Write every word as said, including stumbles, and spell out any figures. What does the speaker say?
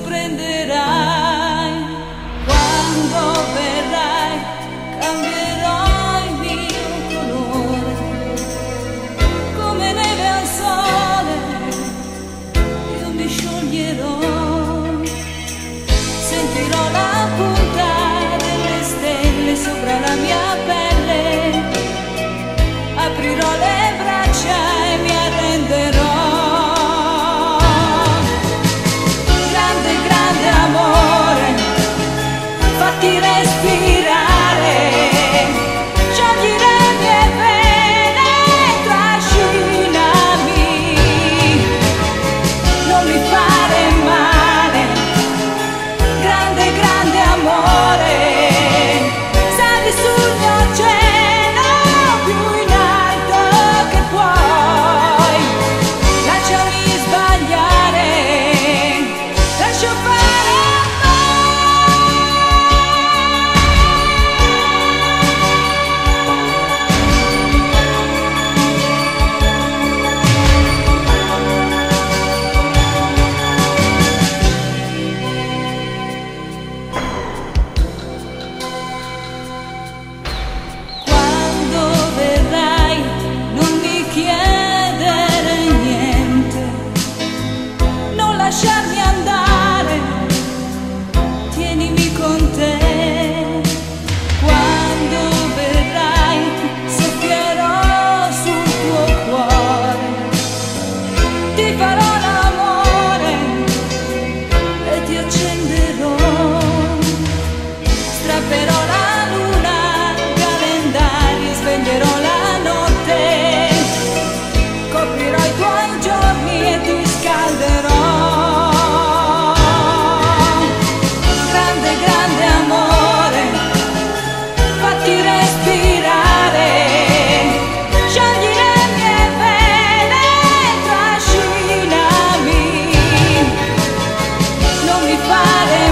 sorprenderai. Quando verrai cambierò il mio colore, come neve al sole io mi scioglierò. Sentirò la punta delle stelle sopra la mia pelle, aprirò le braccia e mi arrenderò. Grande, grande amore, fatti respirare, sciogli le mie vene, trascinami, non mi fare male. Grande, grande amore, sali sul mio cielo più in alto che puoi. Lasciami sbagliare, lascio fare a Quando verrai non mi chiedere niente, non lasciarmi andare, tienimi con te. Quando verrai soffierò sul tuo cuore, ti farò l'amore e ti accenderò. Strapperò la luna al calendario, sveglierò la notte, coprirò i tuoi giorni e ti scalderò. Grande, grande amore, fatti respirare, sciogli le mie vene, trascinami, non mi fare